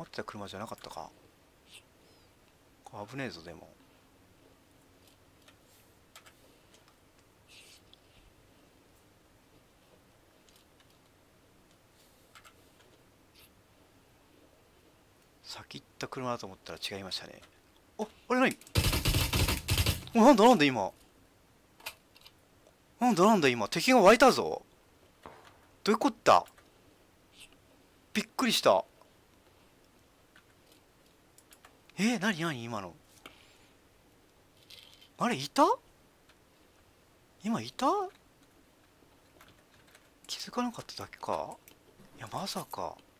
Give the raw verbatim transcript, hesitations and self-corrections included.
ってた車じゃなかったか。危ねえぞ。でも先行った車だと思ったら違いましたね。お、あれ何？お、なんだなんだ今。なんだなんだ今。敵が湧いたぞ。どういうこった？びっくりした。えー、なになに今の。あれいた？今いた？気づかなかっただけか。いやまさか